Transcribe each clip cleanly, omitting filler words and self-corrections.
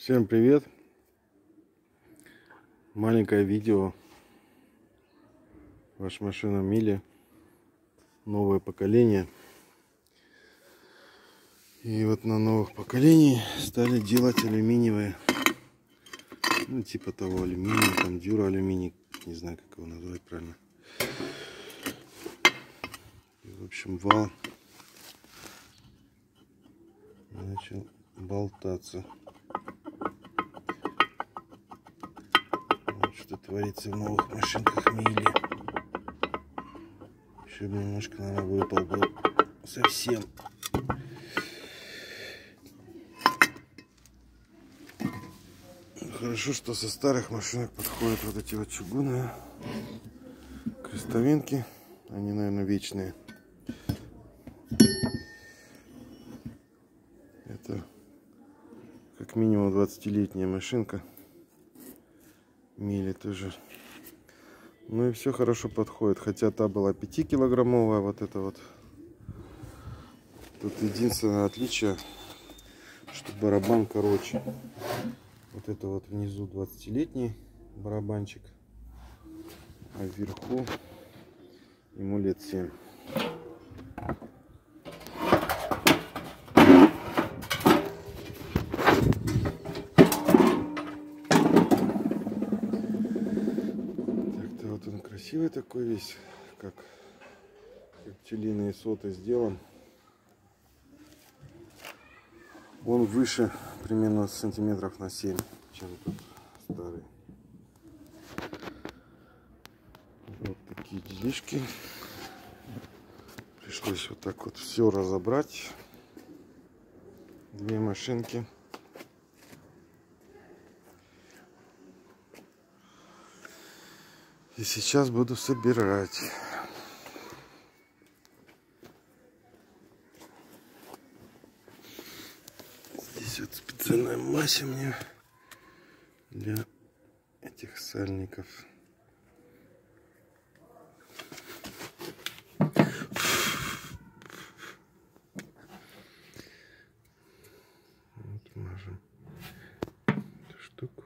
Всем привет! Маленькое видео. Ваша машина Мили. Новое поколение. И вот на новых поколений стали делать алюминиевые. Ну, типа того алюминия, там дюра алюминий. Не знаю, как его назвать правильно. И, в общем, вал начал болтаться. Вот что творится в новых машинках Мили. Еще немножко, наверное, выпал бы совсем. Хорошо, что со старых машинок подходят вот эти вот чугунные крестовинки. Они, наверное, вечные. Это как минимум 20-летняя машинка. Мили тоже. Ну и все хорошо подходит. Хотя та была 5-килограммовая, вот это вот. Тут единственное отличие, что барабан короче. Вот это вот внизу 20-летний барабанчик, а вверху ему лет 7. Так-то вот он красивый такой весь, как пчелиные соты сделан. Он выше примерно сантиметров на 7, чем тут старый. Вот такие делишки. Пришлось вот так вот все разобрать. Две машинки. И сейчас буду собирать. Здесь вот специальная мазь у меня для этих сальников. Вот мажем эту штуку.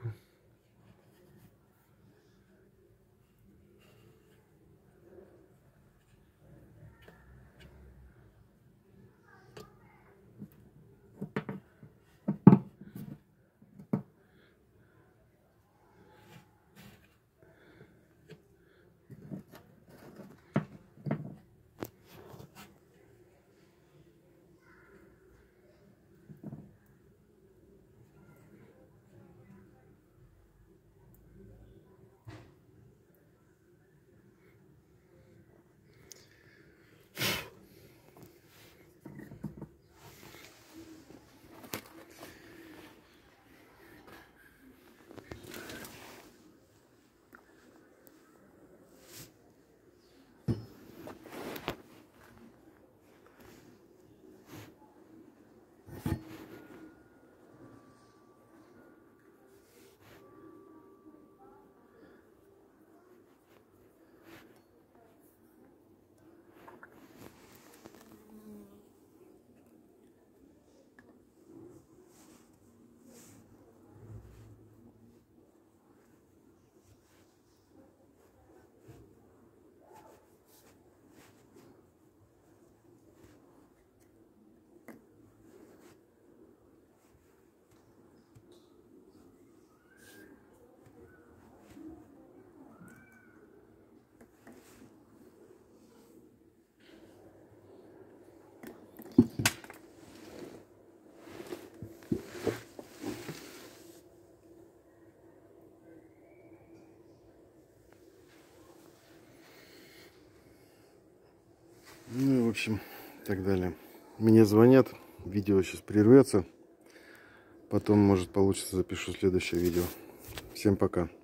Ну и в общем, так далее. Мне звонят, видео сейчас прервется. Потом, может, получится, запишу следующее видео. Всем пока.